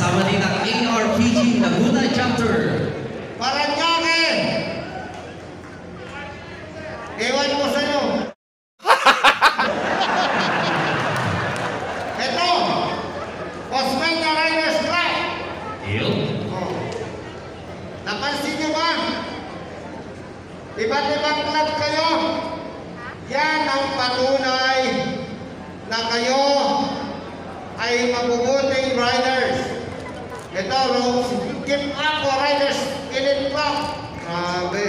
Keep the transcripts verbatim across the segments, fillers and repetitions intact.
kasama din ang A R P G Laguna Chapter. Paranaque! Ewan ko sa'yo. Ito, Osmeña Riders Club. Yun. Oh. Napansin niyo ba? Iba't ibang club kayo. Yan ang patunay na kayo ay mabubuting riders. Ito, Rose, Kim Aqua Riders Elite Club. Grabe.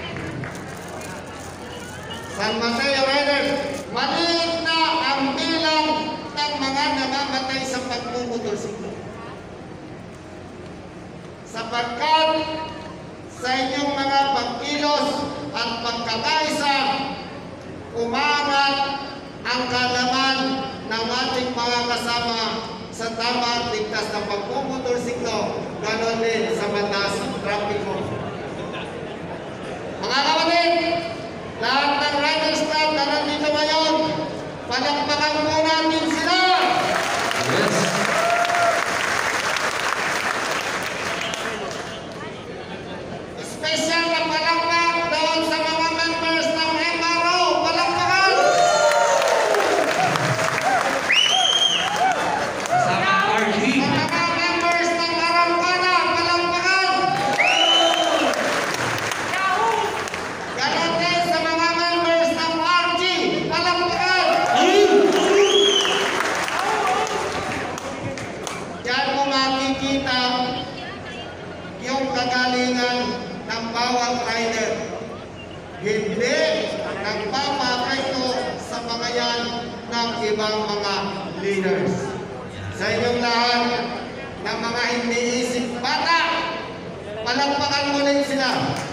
San Mateo Riders, maliit na ang bilang ng mga namamatay sa pagmumotorsiklo. Sapagkat sa inyong mga pagkilos at pagkakaisa, umangat ang kalaman ng ating mga kasama sa tama at ligtas na pagmumotorsiklo, ganon din sa batas ng trapiko. Mga kapatid, lahat ng Riders Club na nandito ngayon, palakpakan po natin sila! Yes. Special na palakpak doon sa mga members ng M R O. Palakpakan! Kasama ang R G. Sa mga members ng Arangkada, palakpakan! Ganon din sa mga members ng R G, palakpakan! Diyan mo makikita yung kagalingan ng bawat rider. Hindi nagpapakaito sa mga yan ng ibang mga leaders. Sa inyong lahat ng mga iniisip bata, palakpakan mo rin sila.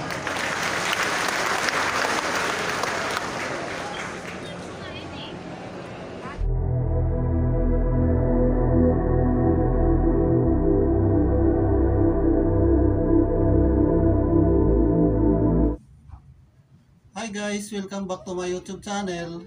Hi guys, welcome back to my YouTube channel.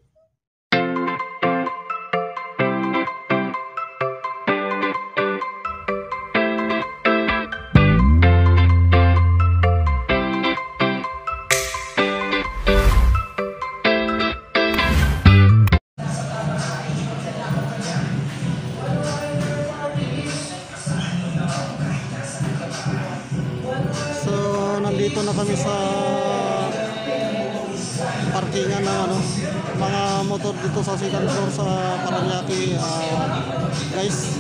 So, nandito na kami sa parkingan ng ano, mga motor dito sa second floor sa Paranaque. Uh, guys,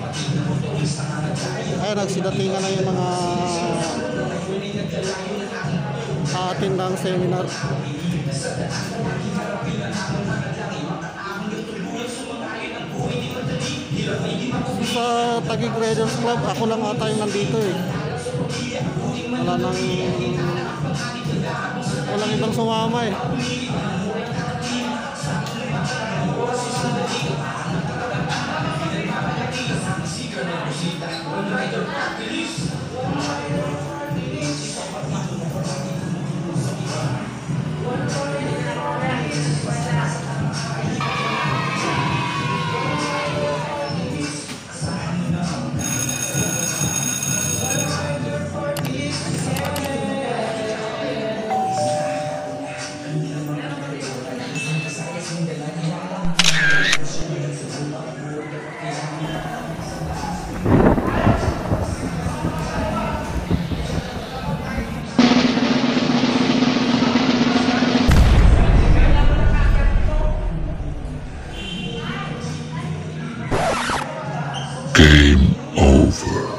ay nagsidatingan na yung mga aatin ng seminar. Sa Taguig Riders Club, ako lang ata yung nandito eh. Wala nang walang ibang sumama eh. Game over.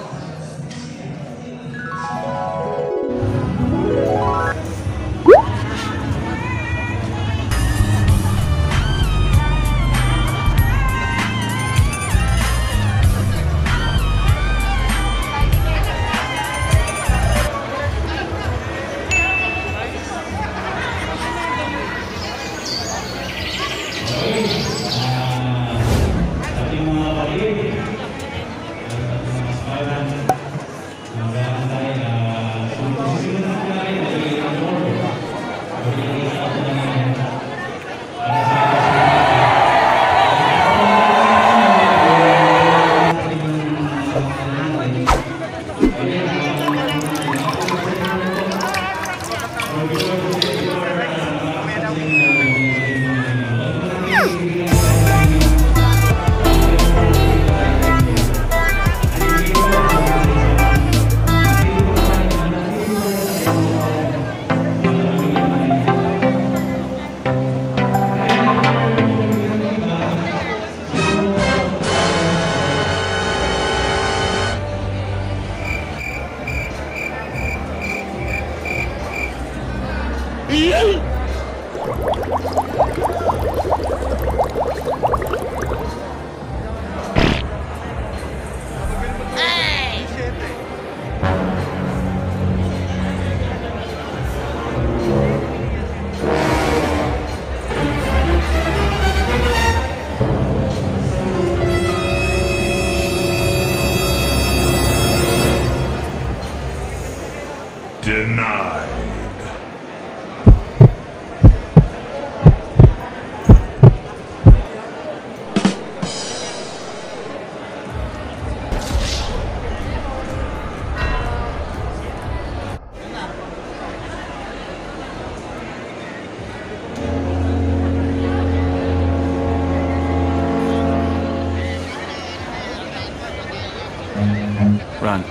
Run.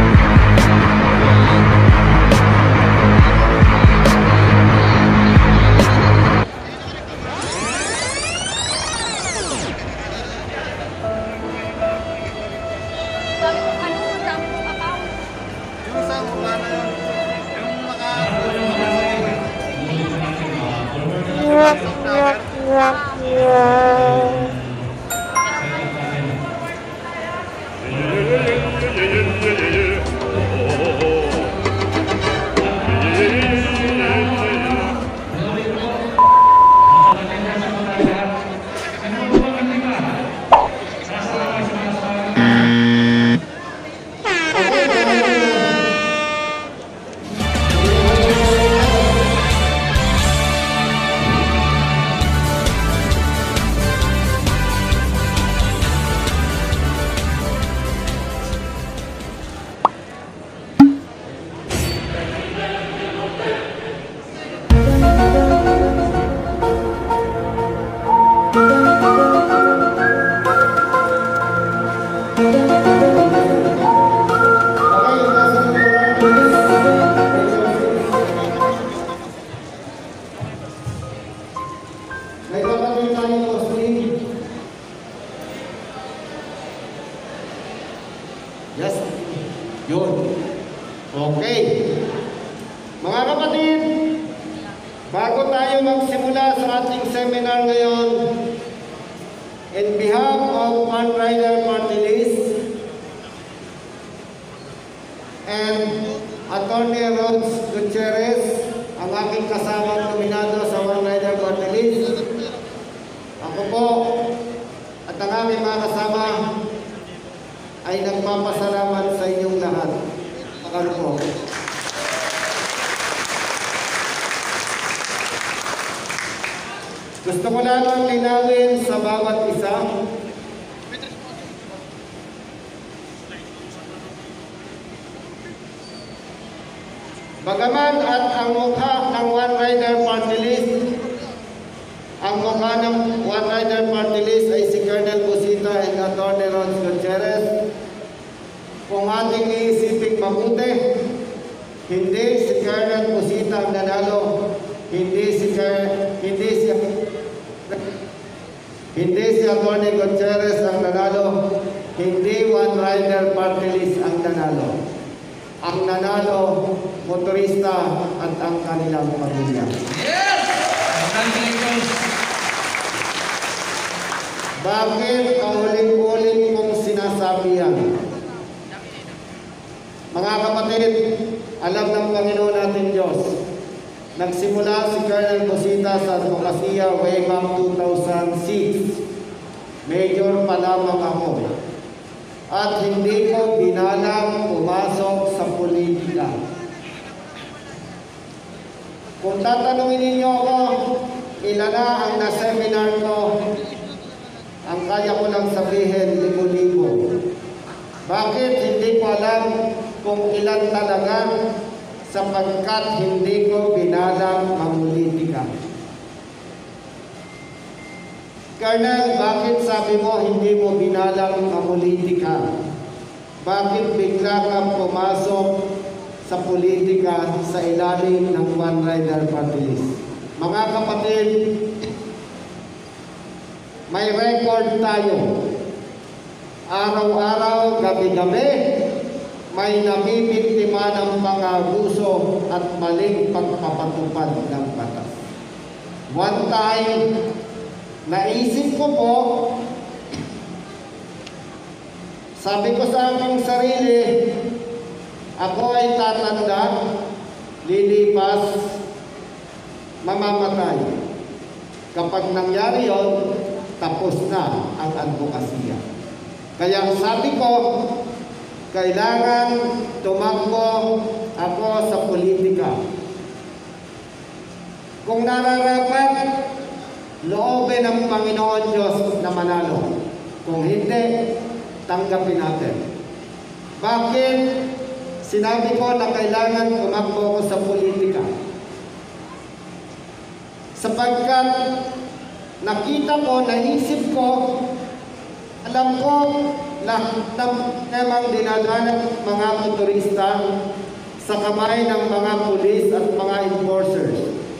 Yung sa mukha na yun, yung mga may kapatid tayo Muslim. Yes. Yun. Okay. Mga kapatid, bago tayo magsimula sa ating seminar ngayon, in behalf of One Rider Party List and Attorney Rhodes Gutierrez, ang aking kasamang nominado sa One Rider Party List, ako po at ang aming mga kasama ay nagpapasalamat sa inyong lahat. Ano po? Gusto ko lamang linawin sa bawat isa bagaman at ang mukha ng One Rider Party List, ang mukha ng One Rider Party List ay si Colonel Busita and Attorney Rhodes Gutierrez. Kung ating iisipin mabuti, hindi si Colonel Busita ang nanalo, hindi si hindi si hindi si Attorney Gutierrez ang nanalo, hindi One Rider Party List ang nanalo. Ang nanalo, motorista at ang kanilang pamilya. Yes! Congratulations! Bakit paulit-ulit kong sinasabi yan? Mga kapatid, alam ng Panginoon natin Diyos, nagsimula si Colonel Busita sa advokasya way back two thousand six. Major pa lamang ako. At hindi ko binalang pumasok sa politika. Kung tatanungin ninyo ako, ilan na ang na-seminar ko, ang kaya ko lang sabihin, libo-libo. Bakit hindi ko alam kung ilan talaga sapagkat hindi ko binalang mamulitika? Colonel, bakit sabi mo hindi mo binalang mamulitika? Bakit bigla kang pumasok sa politika sa ilalim ng One Rider Party List? Mga kapatid, may record tayo. Araw-araw, gabi-gabi, may nabibiktima ng pangabuso at maling pagpapatupad ng batas. One time, naisip ko po, sabi ko sa aking sarili, ako ay tatanda, lilipas, mamamatay. Kapag nangyari yon, tapos na ang advokasya. Kaya sabi ko, kailangan tumakbo ako sa politika. Kung nararapat, loobin ng Panginoon Diyos na manalo. Kung hindi, tanggapin natin. Bakit sinabi ko na kailangan tumakbo ko sa politika? Sapagkat nakita ko, naisip ko, alam ko, lahat ng temang dinadala ng mga motorista sa kamay ng mga pulis at mga enforcers.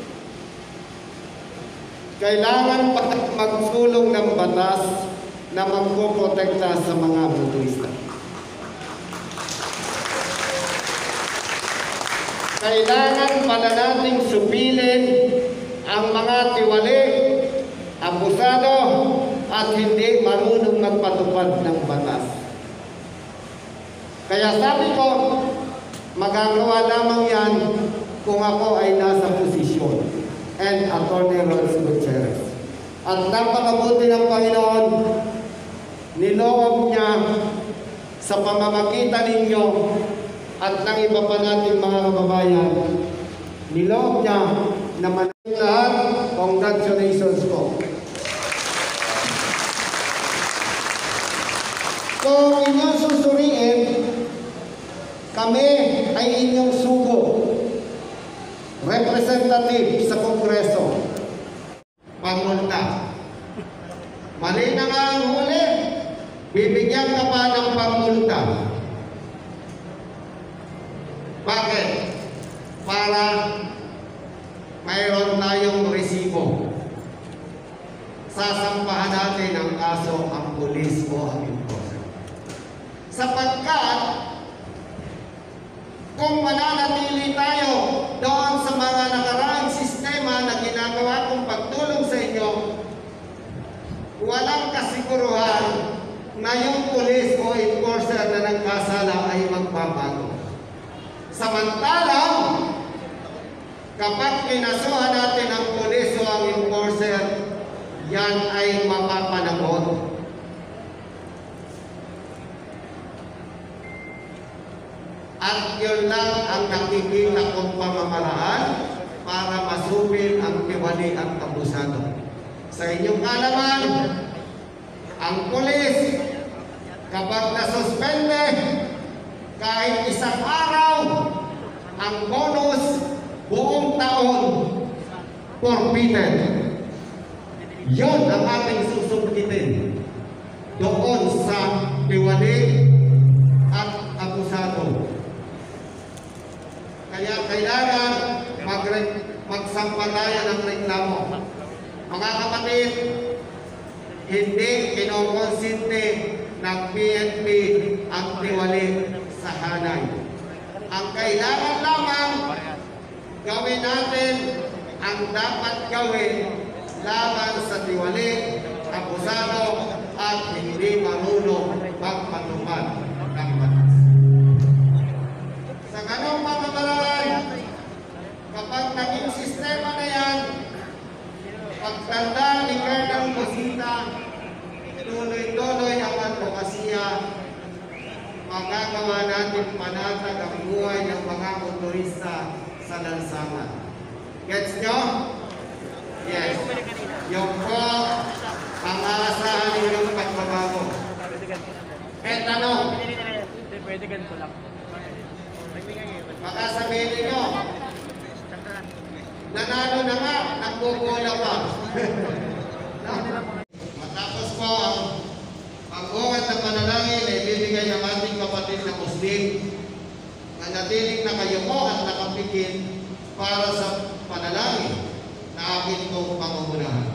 Kailangan magsulong ng batas na magpoprotekta sa mga motorista. Kailangan pala nating supilin ang mga tiwali, abusado, at hindi marunong magpatupad ng batas. Kaya sabi ko, magagawa lamang yan kung ako ay nasa posisyon. And Attorney Rods Gutierrez. At napakabuti ng Panginoon, niloob niya sa pamamagitan ninyo at ng iba pa nating mga kababayan, niloob niya na manang lahat. Congratulations po. Kung inyong susuriin, kami ay inyong sugo, representative sa Kongreso. Pangulta. Mali na nga ang huli, bibigyan ka pa ng pangulta. Bakit? Para mayroon tayong resibo. Sasampahan natin ang kaso ang pulis o ang enforcer. Sapagkat kung mananatili tayo doon sa mga nakaraang sistema na ginagawa kong pagtulong sa inyo, walang kasiguruhan na yung pulis o enforcer na nagkasala ay magbabago. Samantalang, kapag kinasuhan natin ang pulis o ang enforcer, yan ay mapapanagot. At yun lang ang nakikita kong pamamaraan para masupil ang tiwali at abusado. Sa inyong kaalaman, ang pulis, kapag nasuspende, kahit isang araw, ang bonus, buong taon, forfeited. Yun ang ating susubkitin doon sa tiwali at abusado. Kaya kailangan magsampatayan ng reklamo. Mga kapatid, hindi kinokonsinte ng P N P ang tiwali sa hanay. Ang kailangan lamang gawin natin ang dapat gawin laban sa tiwali, abusado, at hindi marunong magpatupad ng batas. Sa ganong pamamaraan, kapag naging sistema na yan, pagtanda ni Colonel Busita, tuloy-tuloy ang advokasya, magagawa natin panatag ang buhay ng mga motorista sa lansangan. Gets nyo? Yes. Yung po, ang aasahan ninyong pagbabago. Eh, tanong. Pwede ganito lang. Baka sabihin ninyo, nanalo na nga, nagbubola pa. Matapos po ang pag-uwat ng panalangin na ibibigay ng ating kapatid na Muslim, manatiling nakayuko at nakapikit para sa panalangin na akin pong pangungunahan.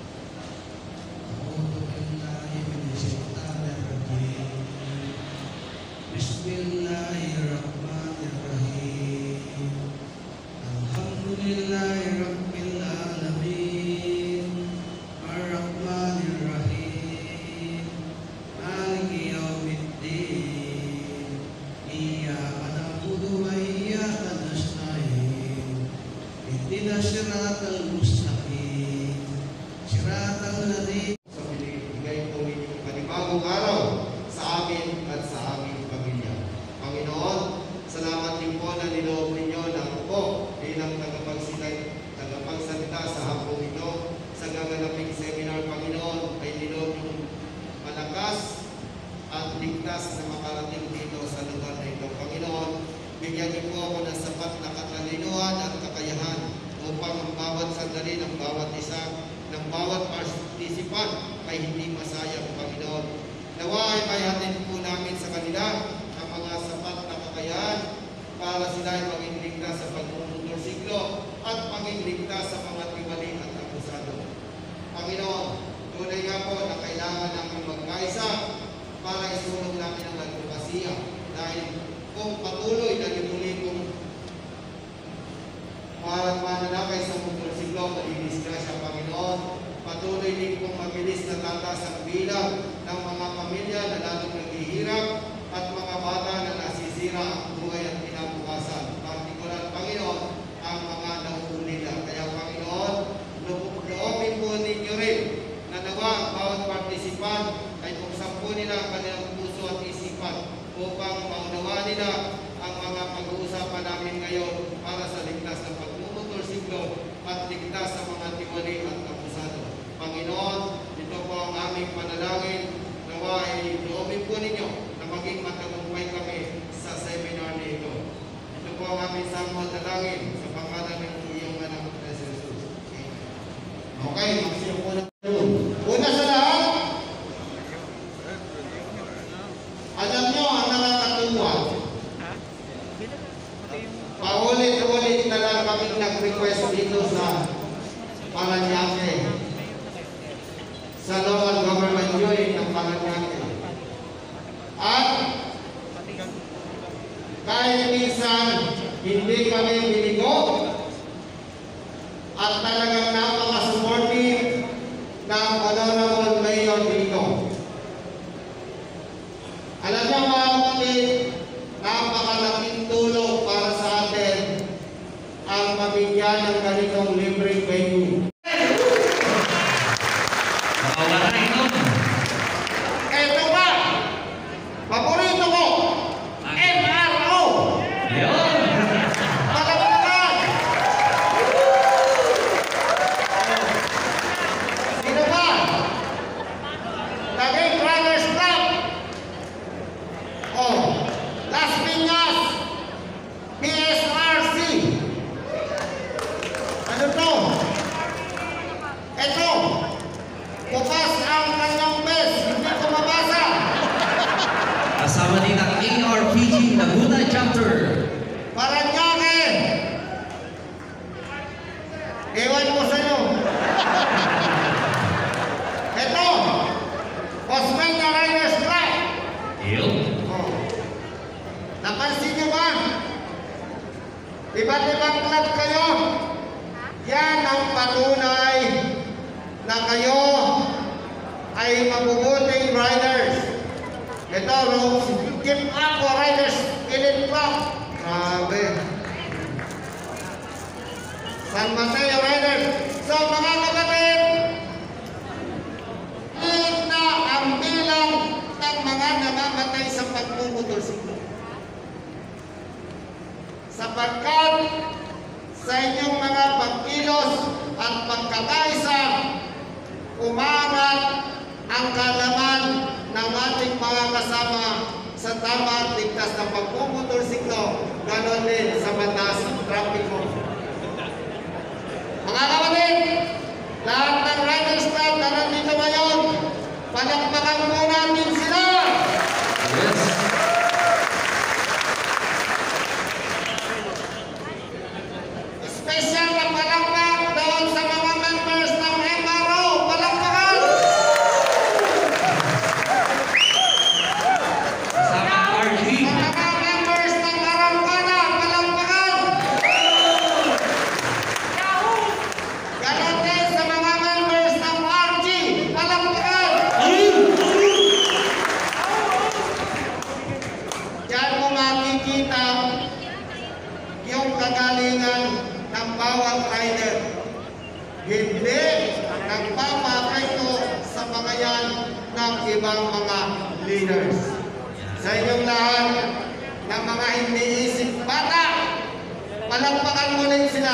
Bismillahirrahmanirrahim. Alhamdulillahirabbil alamin. Ar-Rahmanir-Rahim. Maliki yaumiddin. Iyyaka na'budu wa iyyaka nasta'in. Ihdinas siratal mustaqim. Siratal ladzina Sa binigay po inyong panibagong araw sa amin at sa aming pamilya. Panginoon, salamat din po na niloob ninyo na ako po bilang tagapagsalita, tagapagsalita sa hapong ito. Sa gaganaping seminar, Panginoon, ay niloob yung malakas at ligtas na makarating dito sa lugar na ito. Panginoon, bigyan niyo po ako ng sapat na katalinuhan at kakayahan upang ang bawat sandali ng bawat isa, ng bawat participant ay hindi masayang, Panginoon. Nawa ay may hatid po namin sa kanila ang mga sapat na kakayahan para sila ay maging ligtas sa pagmumutulsiklo at maging ligtas sa mga tiwali at akusado. Panginoon, tunay nga po na kailangan namin magkaisa para isulong namin ang advokasya dahil kung patuloy na ituloy kong para mananakay sa mutulsiklo, malinis ka siya, Panginoon. Patuloy din kong mabilis na tatas ang bilang ng mga pamilya na lalong naghihirap at mga bata na nasisira ang buhay at kinabukasan. Partikular, Panginoon, ang mga nauulila. Kaya, Panginoon, loobin po ninyo rin na nawa ang bawat partisipan ay buksan po nila ang kanilang puso at isipan upang maunawa nila ang mga pag-uusapan namin ngayon para sa ligtas ng pagmumutulsiklo at ligtas sa mga tiwali at akusado. Panginoon, ito po ang aming panalangin. Nawa ay loobin po ninyo na maging matagumpay kami sa seminar na ito. Ito po ang aming samot na langin sa pangalan ng iyong anak na si Jesus. Okay, magsiyo po na. Una sa lahat, alam nyo ang nakakatuwa. Paulit-ulit na lang kami nag-request dito sa Paranaque, sa local government unit ng Paranaque. At kahit minsan hindi kami biligo at talagang napaka-supportive ng Honorable Mayor dito. Alam niyo mga kapatid, napakalaking tulong para sa atin ang mabigyan ng ganitong libreng venue. Ito ba? Paborito ko! M R O! Palakpakan! Sino ba? Naging Runners Club! Oh, Las Piñas, P S R C. Ano to? Ito, bukas ang kanyang bes, hindi ko mabasa. Kasama din ang A R P G Laguna Chapter. Paranaque. Ewan ko sa'yo. Ito, Osmeña Riders Club. Yun. Oh. Napansin niyo ba? Iba't ibang club kayo. Yan ang patunay na kayo ay mabubuting riders. Ito, Rose, Kim Aqua Riders Elite Club. Grabe. San Mateo Riders. So, mga kapatid, ilit na ang bilang ng mga namamatay sa pagmumutulsiklo. Sapagkat sa inyong mga pagkilos at pagkakaisa, umangat ang kalaman ng ating mga kasama sa tama at ligtas na pagmumutulsiklo, ganon din sa batas ng trapiko. Mga kapatid, lahat ng Riders Club na nandito ngayon, palakpakan po natin sila! Yes. Special na palakpak doon sa mga members ng M R O. Palakpakan! Kasama ang R G. Sa mga members ng Arangkana. Palakpakan! Ganon din sa mga members ng R G. Palakpakan! Diyan mo makikita yung kagalingan ng bawat rider. Hindi nagpapakito sa mga yan ng ibang mga leaders. Sa inyong lahat ng mga hindi isip bata, palakpakan mo rin sila.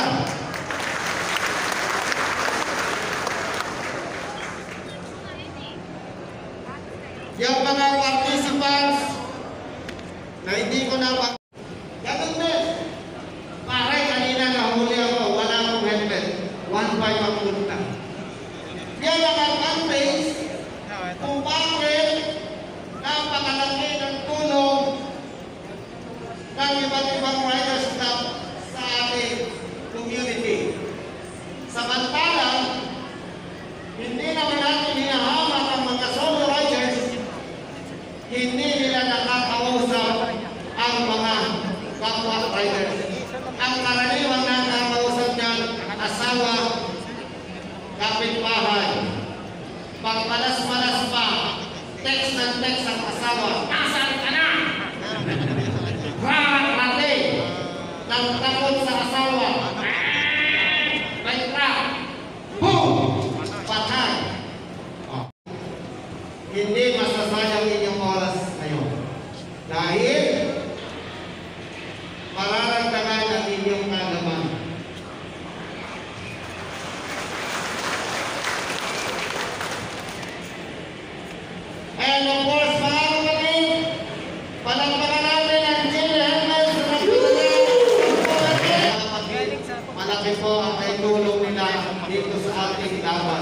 Yung mga participants na hindi ko na pag... Ganun din. Pare, kanina nahuli ako, wala akong helmet. One five ang punta. Yan ang advantage kung bakit hindi nila nakakausap ang mga kapwa riders. Ang karaniwang nakakausap niyan, asawa, kapitbahay. Pagmalas-malas pa, text ng text ang asawa, nasaan ka na? Rarate ng takot sa asawa. May trap. Boom! Patay. Oh. Hindi masasayang inyong oras ngayon. Dahil mararamdaman ang inyong kalaman. And of course, mga kapatid, palagpagan natin ang Jill Hermes na malaki po ang naitulong nila dito sa ating laban.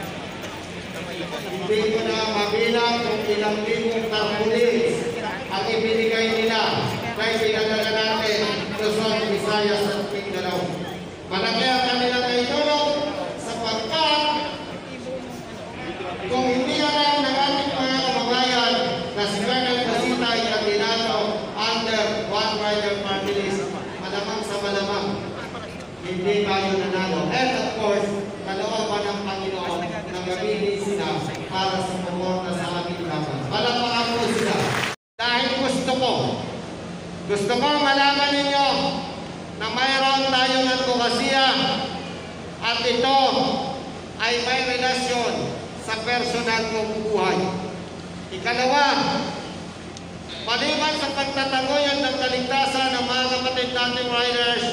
Hindi ko na mabilang kung ilang libong tarpaulins ang ibinigay nila kay pinadala natin Luzon, Visayas at Mindanao. Malaki ang kanilang naitulong sapagkat kung hindi alam ng ating mga kababayan na si Colonel Cosita ay kandidato under One Rider Party List, malamang sa malamang hindi tayo nanalo. And of course, kalooban ng Panginoon na gamitin sila para sa suporta sa ating laban. Palakpakan po sila. Dahil gusto ko, gusto ko malaman ninyo na mayroon tayong advokasya at ito ay may relasyon sa personal kong buhay. Ikalawa, maliban sa pagtataguyan ng kaligtasan ng mga kapatid nating riders,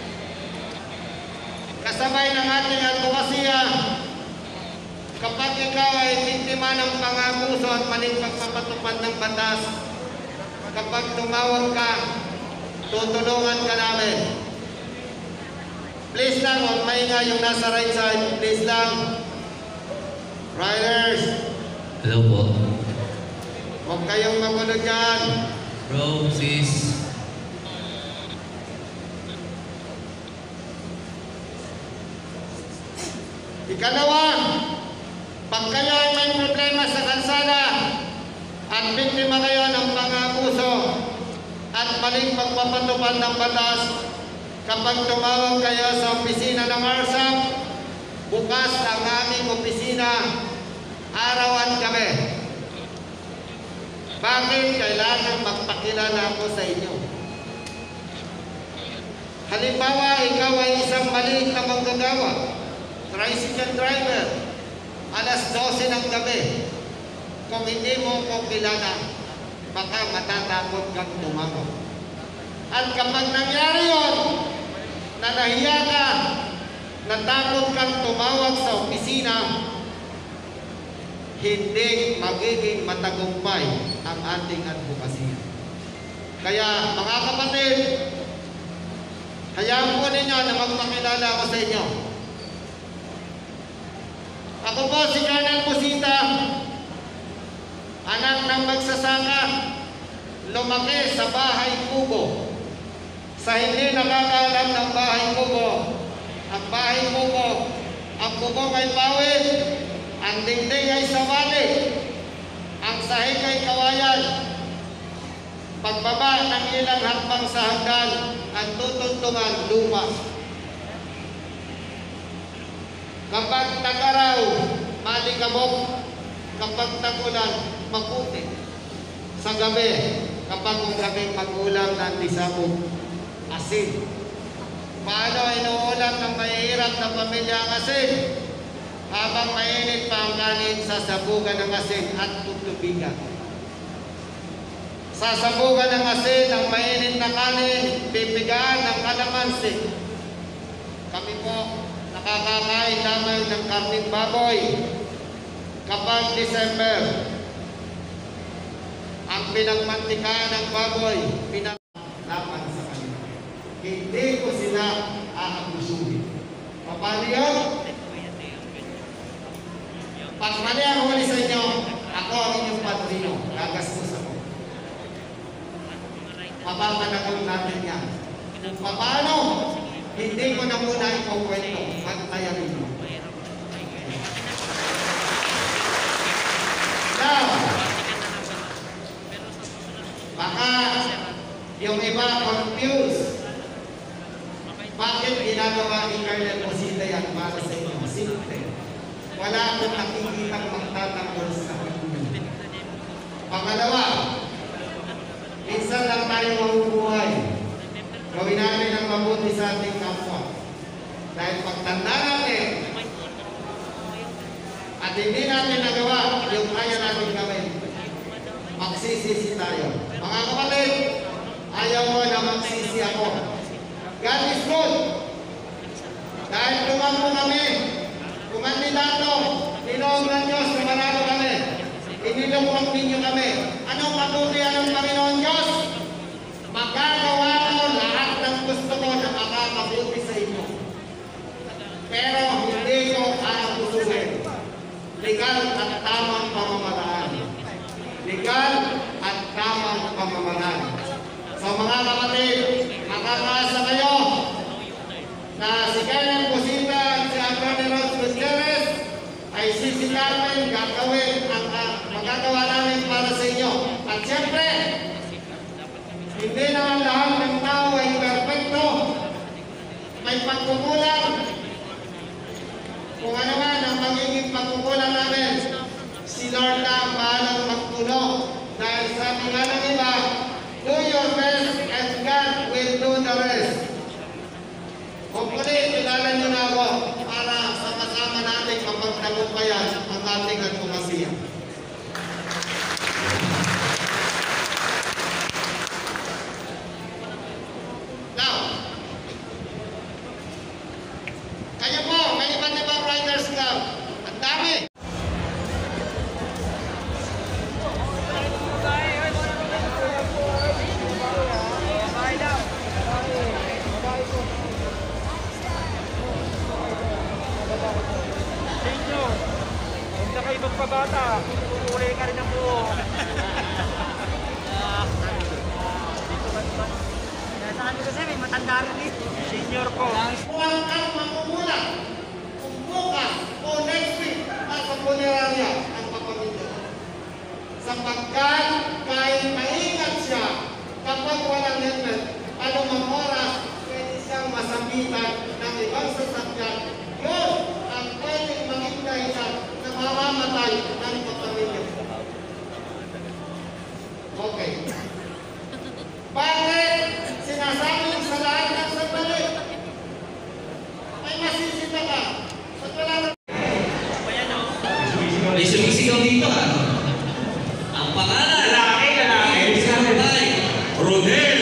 kasabay ng ating advokasya, kapag ikaw ay biktima ng pangabuso at maling pagpapatupad ng batas, kapag tumawag ka, tutulungan ka namin. Please lang, huwag mainga yung nasa right side. Please lang. Riders. Hello po. Huwag kayong magulo dyan. Bro, sis. Ikalawa, pag kayo ay may problema sa kalsada at biktima kayo ng pangabuso at maling pagpapatupad ng batas, kapag tumawag kayo sa opisina ng R S A P, bukas ang aming opisina, araw at gabi. Bakit kailangan magpakilala ako sa inyo? Halimbawa, ikaw ay isang maliit na manggagawa, tricycle driver, alas dose ng gabi. Kung hindi mo ko kilala, baka matatakot kang tumawag. At kapag nangyari yun, na nahiya ka, natakot kang tumawag sa opisina, hindi magiging matagumpay ang ating advokasya. Kaya mga kapatid, hayaan po ninyo na magpakilala ako sa inyo. Ako po si Colonel Cosita, anak ng magsasaka, lumaki sa bahay kubo. Sa hindi nakakaalam ng bahay kubo, ang bahay kubo, ang kubo ay pawid, ang dingding ay sawali, ang sahig ay kawayan. Pagbaba ng ilang hakbang sa hagdan, ang tutuntungan lupa. Kapag tag-araw, malikabok. Kapag tag-ulan, maputi. Sa gabi, kapag kung gabing mag-ulam ng disabog, asin. Paano inuulam ng mahihirap na pamilya ang asin? Habang mainit pa ang kanin, sasabugan ng asin at tutubigan. Sasabugan ng asin ang mainit na kanin, pipigaan ng kalamansi. Kami po nakakakain lamang ng karning baboy. Kapag December, ang pinagmantikaan ng baboy, pinaglaban sa kanila. Hindi ko sila aabusuhin. Paano yun? Pag mali ang huli sa inyo, ako ang inyong padrino. Gagastos ako. Papapanagong natin yan. Kung paano, hindi ko na muna ikukwento. Magtayan ninyo. Now, Baka yung iba confused. Bakit ginagawa ni Colonel Posita yan para sa inyo? Simple. Wala akong nakikitang magtatanggol sa inyo. Pangalawa, minsan lang tayo mabubuhay. Gawin natin ang mabuti sa ating kapwa. Dahil pagtanda natin, at hindi natin nagawa yung kaya natin gawin, magsisisi tayo. Mga kapatid, ayaw mo na magsisi ako. God is good. Dahil tumakbo kami, kumandidato, tinawag ng Diyos, tumanalo kami. Inilungkot ninyo kami. Anong kabutihan ng Panginoon Diyos? Magagawa ko lahat ng gusto ko na makakabuti sa inyo. Pero hindi ko aabusuhin. Legal at tamang pamamaraan. Legal at tamang pamamaraan. So mga kapatid, makakaasa kayo na si Colonel Posita at si Atty. Ross Gutierrez ay sisikapin, gagawin ang uh, magagawa namin para sa inyo. At siyempre, hindi naman lahat ng tao ay perfecto. May pagkukulang. Kung ano man ang magiging pagkukulang namin, si Lord na ang bahalang magtulong. Dahil sabi nga ng iba, do your best and God will do the rest. Hopefully, kilala nyo na ako para sama-sama natin mapagtagumpayan ang ating advokasya. Now, kayo po, may iba't ibang Riders Club. Ang dami! Inyo, huwag na kayo magpabata. Kukulay ka rin ang buo. Saan ko kasi may matanda rin eh. Senior ko. Huwag kang makukulang kung bukas o next week nasa punerarya ang kapamilya. Sapagkat kahit maingat siya kapag walang helmet, anumang oras pwede siyang masabitan ng ibang sasakyan. Yun ang pwedeng maging dahilan na mamamatay ng kapamilya. Okay. Bakit sinasabi sa lahat ng sandali? Ay masisita ka. At wala na. May sumisigaw dito ah. Ang pangalan. Lalaki, lalaki. Isabay. Rodel.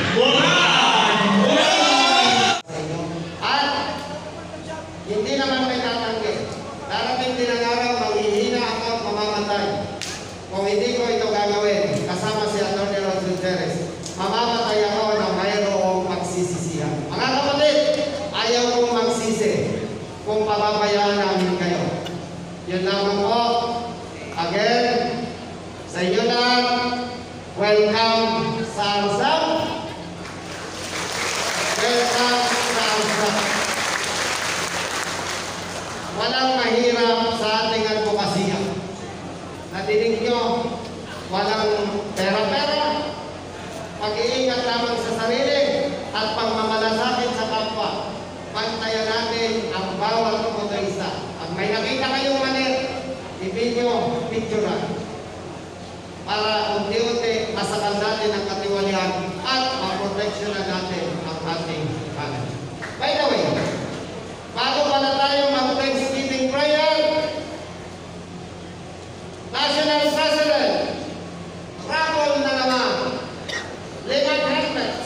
At hindi naman may tatanggi. Darating din ang araw, maghihina ako at mamamatay. Kung hindi ko ito gagawin, kasama si Atty. Ross Gutierrez, mamamatay ako na mayroong pagsisisihan. Mga kapatid, ayaw kong magsisi kung pababayaan namin kayo. Yun lamang po. Again, sa inyo lang, welcome sa Arsam. Welcome sa Arsam. Walang mahirap sa ating advokasya. Nadinig nyo, walang pera-pera. Pag-iingat lamang sa sarili at pagmamalasakit sa kapwa. Pantayan natin ang bawat motorista. Pag may nakita kayong mali, i-video, picturean. Para unti-unti masakal natin ang katiwalian at maproteksyonan natin ang ating kanan. By the way, bago pala tayo mag-Thanksgiving prayer, National President, travel na naman. Limang helmets.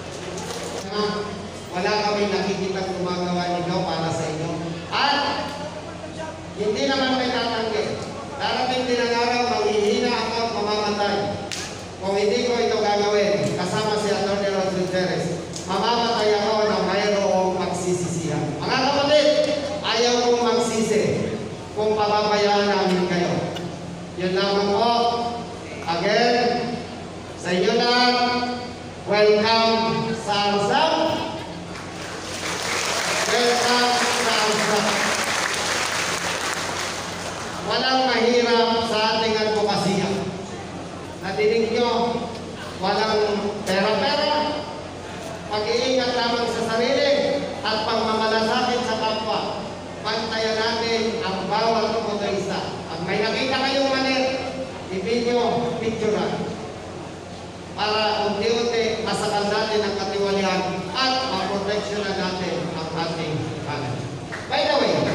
Wala kami nakikita gumagawa ninyo para sa inyo. At hindi naman may tatanggi. Darating din ang araw, maghihina ako at mamamatay. Kung hindi ko ito gagawin, kasama si Atty. Ross Gutierrez, mamamatay ako na mayroong pagsisisihan. Mga kapatid, ayaw kong magsisi kung pababayaan namin kayo. Yun lamang po. Again, sa inyo lang, welcome sa Arsam. Welcome sa Arsam. Walang mahirap sa ating advokasya. Nadinig nyo, walang pera-pera, pag-iingat lamang sa sarili at pagmamalasakit sa kapwa. Bantayan natin ang bawat motorista. Pag may nakita kayong mali, i-video, picturean. Para unti-unti masakal natin ang katiwalian at maproteksyonan natin ang ating kanan. By the way,